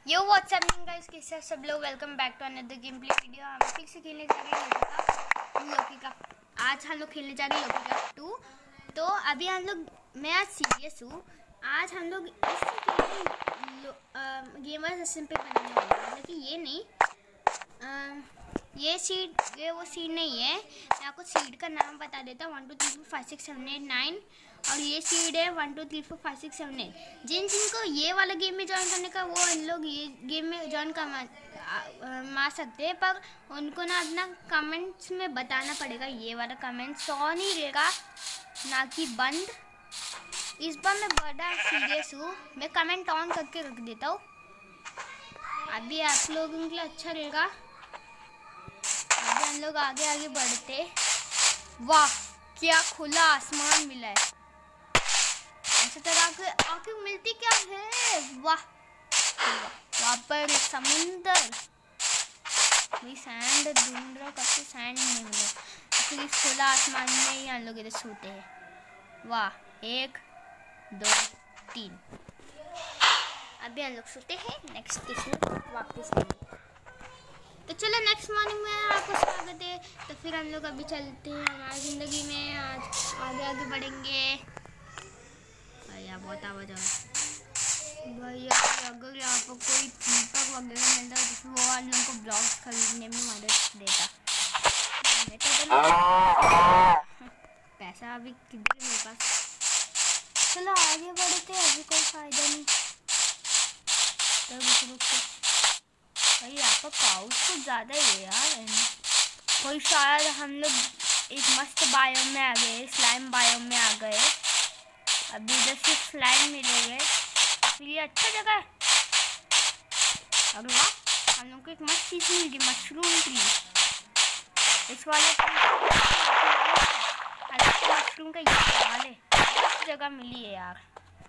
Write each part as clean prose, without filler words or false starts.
यो WhatsApp guys, कैसे सब लोग। Welcome back to another game play video. हम फिर से खेलने जा रहे हैं लोकी का। आज हम लोग खेलने जा रहे हैं लोकी का 2। तो अभी हम लोग, मैं आज सीरियस हूँ। आज हम लोग इस गेमर्स असिस्टेंट पे बनाने वाले हैं, मतलब कि ये नहीं, ये वो सीड नहीं है। मैं आपको सीड का नाम बता देता हूँ। 1 2 3 4 5 6 7 8 9 और ये सीड है 1 2 3 4 5 6 7 8। जिनको ये वाला गेम में ज्वाइन करने का, वो इन लोग ये गेम में ज्वाइन कर मार सकते हैं, पर उनको ना अपना कमेंट्स में बताना पड़ेगा। ये वाला कमेंट्स ऑन ही रहेगा, ना कि बंद। इस बार मैं बड़ा सीरियस हूँ, मैं कमेंट ऑन करके रख देता हूँ। अभी आप लोगों के लिए अच्छा रहेगा। अभी हम लोग आगे आगे बढ़ते। वाह, क्या खुला आसमान मिला है। ऐसे तरह के आगे मिलती क्या है। वाह, वहाँ पर समुंदर। वही सैंड ढूंढ रहा हूँ, कब से सैंड नहीं मिले। तो इस खुला आसमान में ही हम लोग इधर सोते हैं। वाह, 1 2 3। अभी हम लोग सोते हैं। नेक्स्ट स्टेशन वापस आएंगे। तो चलो, नेक्स्ट मॉर्निंग में आपको स्वागत है। तो फिर हम लोग अभी चलते हैं हमारी ज़िंदगी में। आज आगे आगे बढ़ेंगे। भैया बहुत आवाज़ आ रहा है भैया। अगर यहाँ पर कोई दीपक वगैरह मिलता है जिसमें वो आप लोगों को ब्लॉग्स खरीदने में मदद देता। पैसा अभी किधर है मेरे पास। चलो आगे बढ़ते हैं, अभी कोई फ़ायदा नहीं। तो रुक भाई, यहाँ पर काउच कुछ ज़्यादा ही है यार। कोई शायद हम लोग एक मस्त बायोम में आ गए, स्लाइम बायोम में आ गए। अभी इधर से स्लाइम मिलेंगे, इसलिए अच्छा जगह है। और वाह, हम लोग को एक मस्त चीज़ मिल गई, मशरूम ट्री। इस वाले मशरूम का ये सवाल है, मस्त जगह मिली है यार।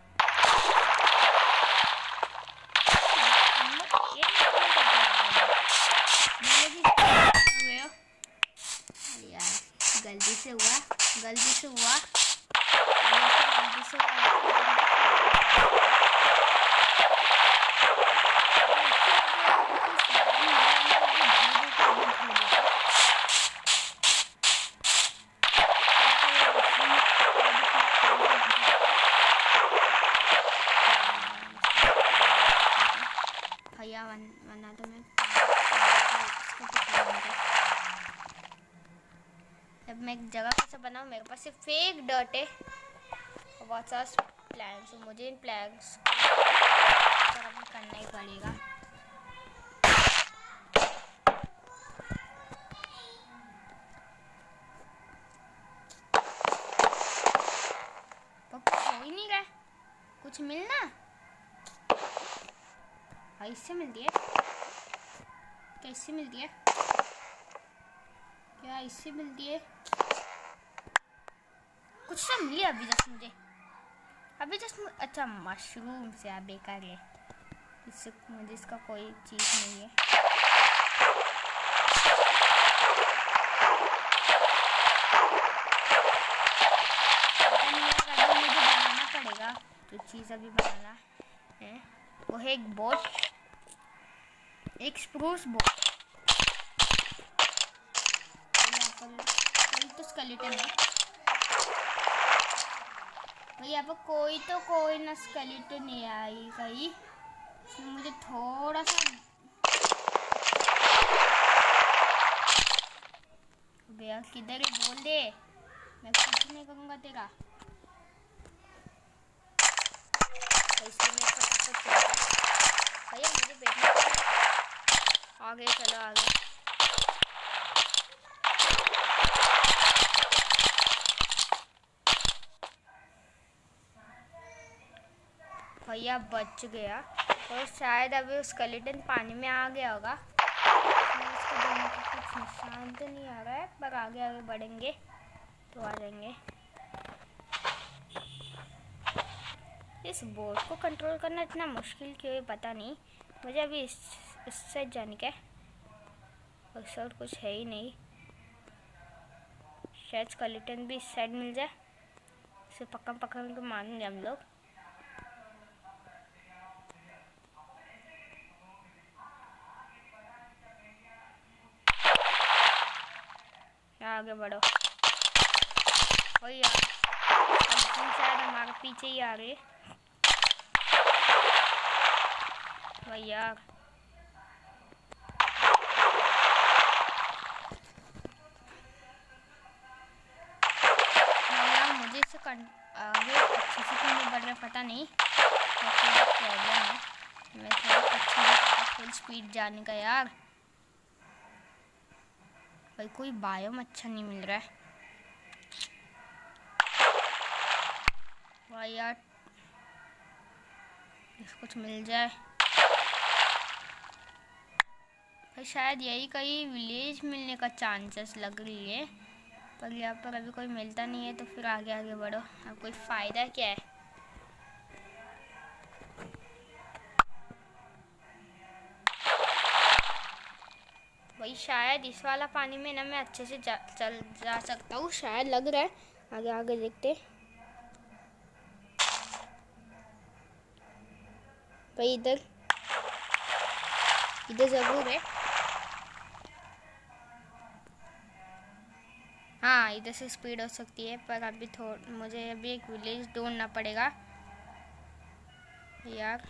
गलती से हुआ। भैया वरना तो मैं अब मैं एक जगह कैसे बनाऊँ। मेरे पास सिर्फ फेक डर्ट है और बहुत सारा प्लैंक्स। मुझे इन प्लैंक्स को करना ही पड़ेगा। तो कुछ हो ही नहीं रहा, कुछ मिलना। इससे मिलती है, कैसे मिलती है? क्या इससे मिलती है? कुछ तो मिली अभी जस्ट मुझे। अच्छा, मशरूम से आप बेकार है, इससे मुझे इसका कोई चीज़ नहीं है। अभी मुझे बनाना पड़ेगा। जो चीज़ अभी बनाना है वो है एक बोट, एक स्प्रूस बोट। कोई तो स्केलेटन है भाई, यहाँ पर कोई ना स्केलेटन नहीं आई कहीं। इसमें मुझे थोड़ा सा भैया किधर है, बोल दे, मैं कुछ नहीं करूँगा तेरा। इसलिए मैं फटाफट भैया, मुझे बैठना आगे। चलो आगे। भैया बच गया, और शायद अभी उस स्केलेटन पानी में आ गया होगा। उसको देखने का कुछ निशान तो नहीं आ रहा है, पर आगे आगे बढ़ेंगे तो आ जाएंगे। इस बोट को कंट्रोल करना इतना मुश्किल क्यों है पता नहीं। मुझे अभी इस साइड जाने का है, उस साइड कुछ है ही नहीं। शायद स्केलेटन भी इस साइड मिल जाए, इसे पकड़ के मारेंगे हम लोग। आगे बढ़ो। वही यार, शायद हमारे पीछे ही आ रहे। वही यार, मुझे इससे आगे अच्छे से क्यों नहीं बढ़ रहा पता नहीं, प्रॉब्लम है। मैं थोड़ा अच्छे से फुल स्पीड जाने का यार। भाई कोई बायोम अच्छा नहीं मिल रहा है भाई यार, कुछ मिल जाए भाई। शायद यही कहीं विलेज मिलने का चांसेस लग रही है, पर यहाँ पर अभी कोई मिलता नहीं है, तो फिर आगे आगे बढ़ो। अब कोई फ़ायदा क्या है। वही शायद इस वाला पानी में ना मैं अच्छे से जा सकता हूँ, शायद लग रहा है। आगे आगे देखते भाई, इधर ज़रूर है। हाँ, इधर से स्पीड हो सकती है, पर अभी मुझे अभी एक विलेज ढूंढना पड़ेगा यार।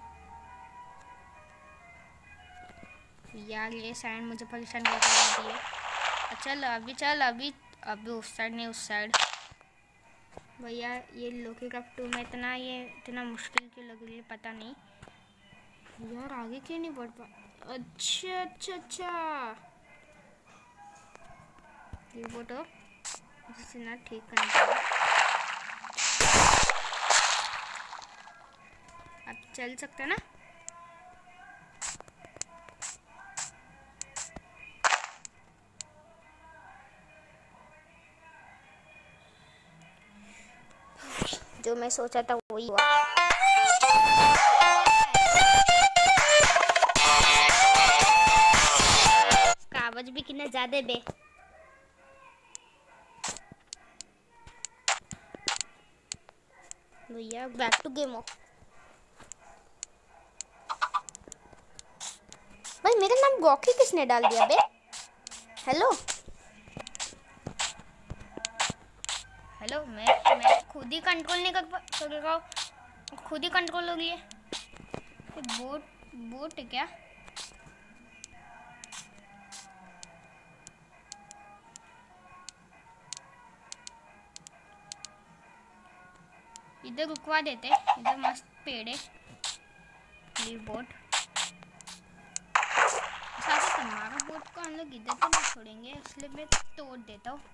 ये साइड मुझे परेशान कर रही है। चल अभी उस साइड नहीं, उस साइड। भैया ये लोकी क्राफ्ट 2 में इतना मुश्किल क्यों लग रही है पता नहीं यार। आगे क्यों नहीं बढ़ पा। अच्छा ये वो तो जिसे ना ठीक करना पड़ेगा। अब चल सकता ना। जो मैं सोचा था वही हुआ। इसका आवाज भी कितना ज्यादा बे। भैया बैक टू गेम। भाई मेरा नाम गॉकी किसने डाल दिया बे। हेलो मैं खुद ही कंट्रोल नहीं कर सकेगा, खुद ही कंट्रोल हो गई है। बोट है क्या। इधर रुकवा देते, इधर मस्त पेड़ है। लीव बोट साथ हमारा बोट को हम लोग इधर तो नहीं छोड़ेंगे, इसलिए मैं तोड़ देता हूँ।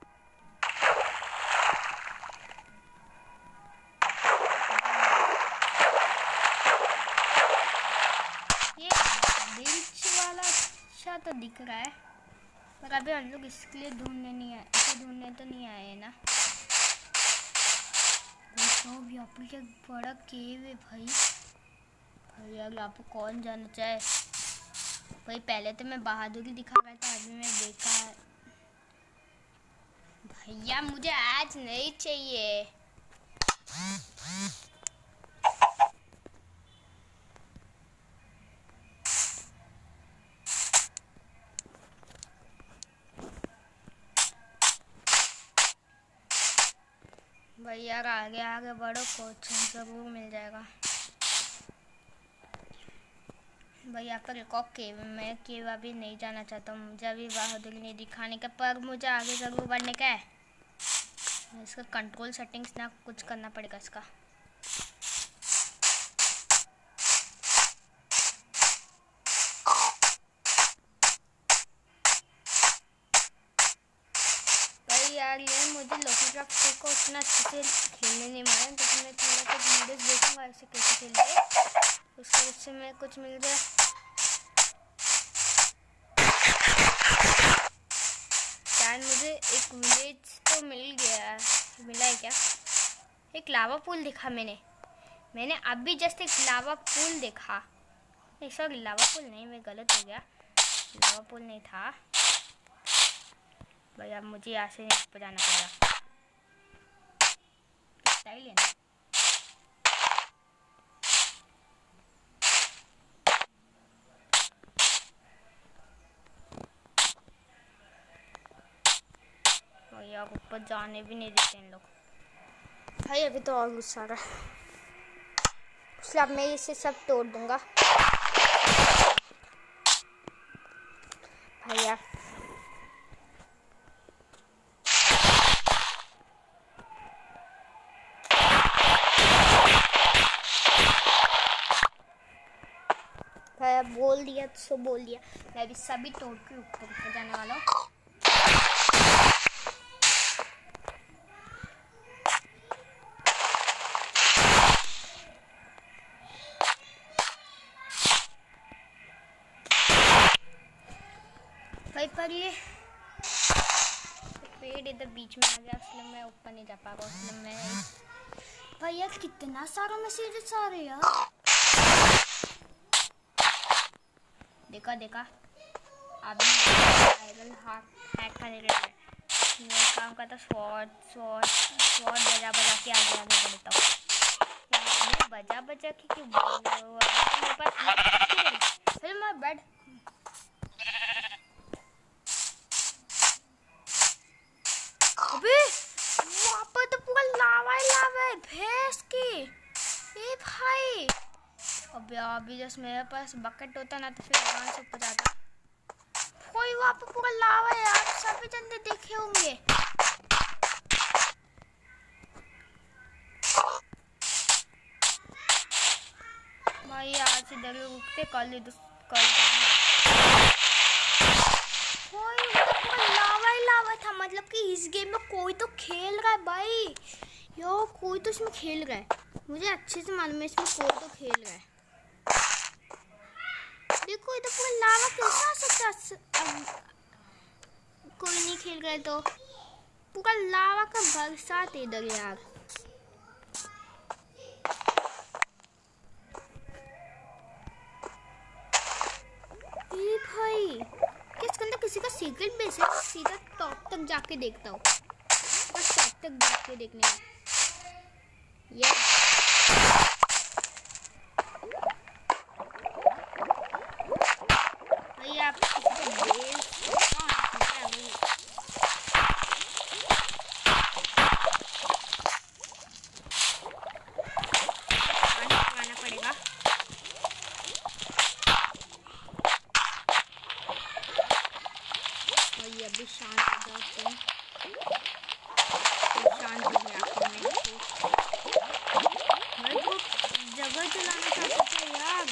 ये बेंच वाला अच्छा तो दिख रहा है, पर अभी हम लोग इसके लिए ढूंढने नहीं आए, इसे ढूंढने तो नहीं आए हैं ना। तो यहाँ पर क्या बड़ा केव है भाई यार, यहाँ पर कौन जाना चाहे भाई। पहले तो मैं बहादुरी दिखा रहा था, अभी मैं बेकार। भैया मुझे आज नहीं चाहिए। भाई यार आगे आगे बढ़ो, कोचिंग जरूर मिल जाएगा। भाई यहाँ पर एक और केव, मैं केव अभी नहीं जाना चाहता हूँ, मुझे अभी बहादुरी नहीं दिखाने का, पर मुझे आगे जरूर बढ़ने का है। इसका कंट्रोल सेटिंग्स ना कुछ करना पड़ेगा इसका। भाई यार ये मुझे लोकी क्राफ्ट को उतना अच्छे से खेलने नहीं मारा, तो मैं थोड़ा कुछ वीडियोस देखूंगा ऐसे कैसे खेलते हैं, उसके वजह से मैं कुछ मिल जाए। शायद मुझे एक विलेज तो मिला है क्या। एक लावा पूल देखा मैंने अभी जस्ट एक लावा पूल देखा। नहीं सॉरी, लावा पूल नहीं, मैं गलत हो गया, लावा पूल नहीं था भाई। अब मुझे यहाँ से ऊपर जाना पड़ेगा। स्टाइल है ना। पर जाने भी नहीं देते इन लोग। भाई अभी तो और गुस्सा आ रहा है, इसलिए अब मैं इसे सब तोड़ दूंगा। भैया भैया बोल दिया तो बोल दिया, मैं अभी सभी तोड़ के ऊपर जाने वाला हूँ। भाई पर ये पेड़ इधर बीच में आ गया, इसलिए मैं ऊपर नहीं जा पा रहा, इसलिए मैं भैया कितना सारा मैसेजेस आ रहे यार। देखा देखा अभी हैक करने लगे। मैं काम करता स्वॉर्ड बजा के आगे बढ़ता हूँ। बजा के क्यों मेरे पास फिर मैं बेड अबे वहाँ पर तो पूरा लावा है भैंस की। ए भाई अबे अभी जैसे मेरे पास बकेट होता ना तो फिर वहाँ से ऊपर जाता। कोई वहाँ पर पूरा लावा है यार, सभी जने देखे होंगे। भाई आज इधर रुकते कल कोई पूरा लावा था, मतलब कि इस गेम में कोई तो खेल रहा है भाई। यो कोई तो इसमें खेल रहा है, मुझे अच्छे से मालूम है इसमें कोई तो खेल रहा है। देखो इधर पूरा लावा कैसा आ सकता है, कोई नहीं खेल रहा है तो पूरा लावा का बरसात है इधर यार। ये भाई किसके अंदर किसी का सीक्रेट बेस है, सीधा टॉप तक जाके देखता हूँ, बस टॉप तक जाके देखने का। ये भाई आप पड़ेगा। अभी शांत हो जाओ, शांत हो गया भाई को जगह चलाना चाहता था यार।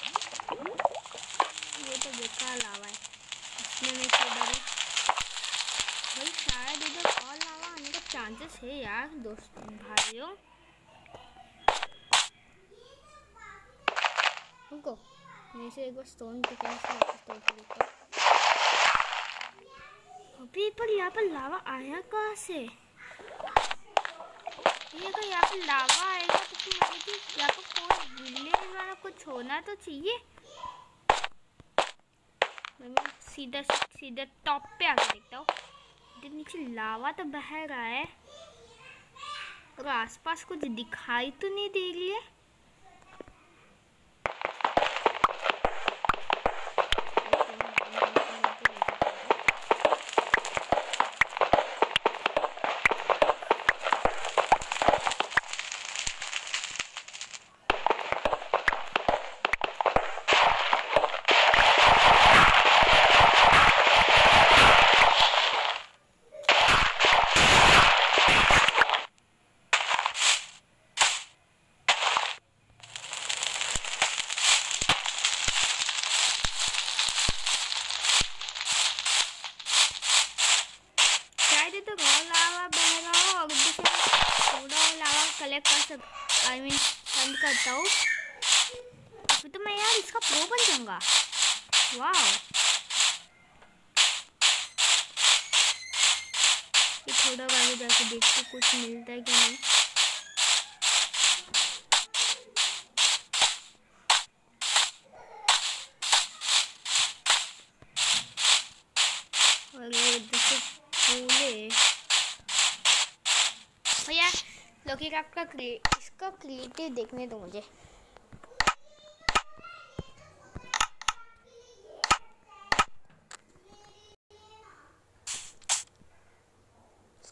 ये तो बेकार लावा है, इसमें मैं क्यों डरूं भाई, शायद इधर और लावा आने का चांसेस है यार दोस्त भाइयों। रुको मैं से एक बार स्टोन पिक अभी पर यहाँ पर लावा आया कहाँ से? ये अगर यहाँ पर लावा आएगा तो फिर यहाँ पर कोई विलेज वाला कुछ होना तो चाहिए। मैं सीधा टॉप पे आके देखता हूँ, इधर नीचे लावा तो बह रहा है और आसपास कुछ दिखाई तो नहीं दे रही है। आई मीन बंद करता हूँ अभी तो मैं यार इसका प्रो बन जाऊंगा। वाह ये थोड़ा आगे जाके देखते कुछ मिलता है क्या नहीं। भैया लोकी क्राफ्ट का इसका क्रिएटिव देखने दो मुझे।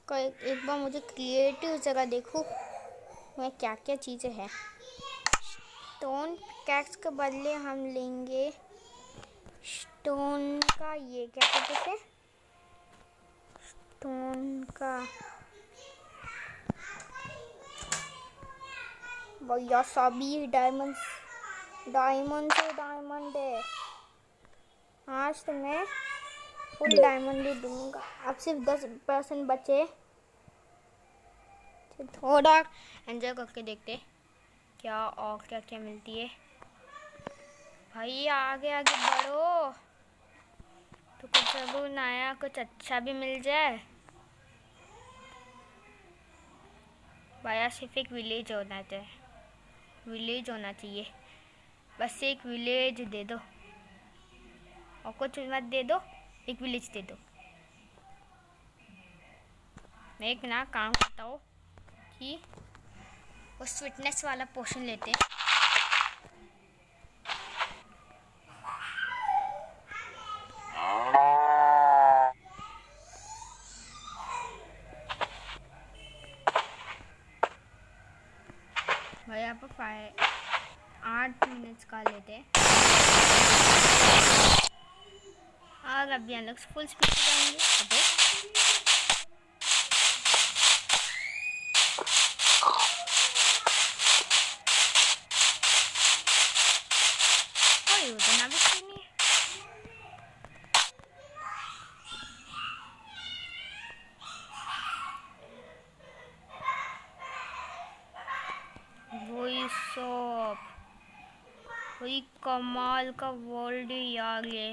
एक बार मुझे क्रिएटिव जगह देखूं मैं क्या क्या चीज़ें हैं। स्टोन कैक्स के बदले हम लेंगे स्टोन का, ये क्या कहते हैं, स्टोन का भैया सभी डायमंड से डायमंड है। आज तो मैं फुल डायमंड ही दूंगा। अब सिर्फ 10% बचे, थोड़ा एंजॉय करके देखते क्या और क्या क्या मिलती है। भाई आगे आगे बढ़ो तो कुछ अब नया कुछ अच्छा भी मिल जाए। भाई सिर्फ एक विलेज होना चाहिए, बस एक विलेज दे दो और कुछ मत दे दो, एक विलेज दे दो। मैं एक ना काम करता हूँ कि वो स्वीटनेस वाला पोशन लेते हैं। भाई यहाँ पर 8 मिनट्स का लेते हैं और अभी हम लोग फुल स्पीड पे जाएंगे। कोई उतना भी सही नहीं है। वही कमाल का वर्ल्ड यार ये।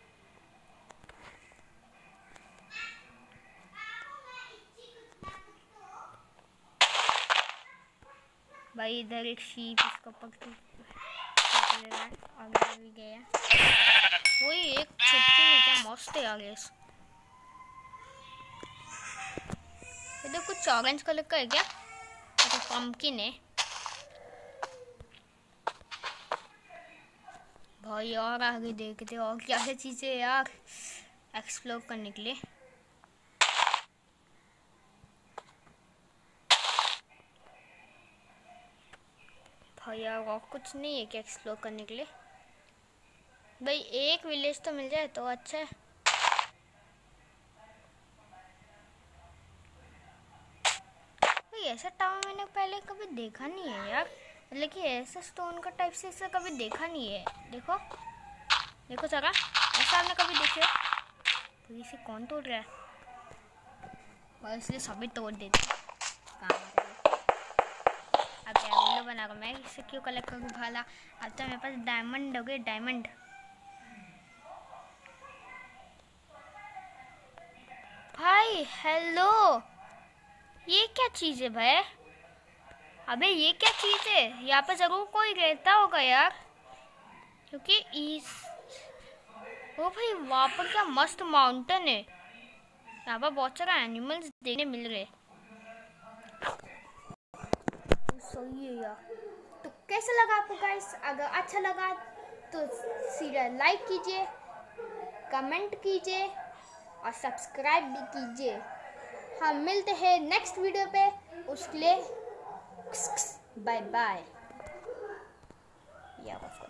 भाई इधर एक शीप इसको पकड़ आगे भी गया। वही एक छुट्टी में क्या मस्त है आगे। इधर कुछ ऑरेंज कलर का है क्या? अच्छा पंपकिन है। भाई और आगे देखते और क्या क्या चीज़ें यार एक्सप्लोर करने के लिए। भाई यार और कुछ नहीं है क्या एक्सप्लोर करने के लिए? भाई एक विलेज तो मिल जाए तो अच्छा है। भाई ऐसा टावर मैंने पहले कभी देखा नहीं है यार, मतलब कि ऐसा स्टोन का टाइप से ऐसा कभी देखा नहीं है। देखो देखो जरा, ऐसा आपने कभी देखे हो? तो इसे कौन तोड़ रहा है? और इसलिए सभी तोड़ देते हैं। अब क्या वीडियो बना रहा मैं, इससे क्यों कलेक्ट करूँ भाला? अब तो मेरे पास डायमंड हो गए, डायमंड। भाई हेलो, ये क्या चीज़ है भाई? अबे ये क्या चीज़ है? यहाँ पे जरूर कोई रहता होगा यार, क्योंकि इस ओ भाई वहाँ पर क्या मस्त माउंटेन है। यहाँ पर बहुत सारा एनिमल्स देखने मिल रहे। तो सही है यार। तो कैसा लगा आपको गाइस? अगर अच्छा लगा तो सीधा लाइक कीजिए, कमेंट कीजिए और सब्सक्राइब भी कीजिए। हम मिलते हैं नेक्स्ट वीडियो पे, उसके लिए बाय बाय।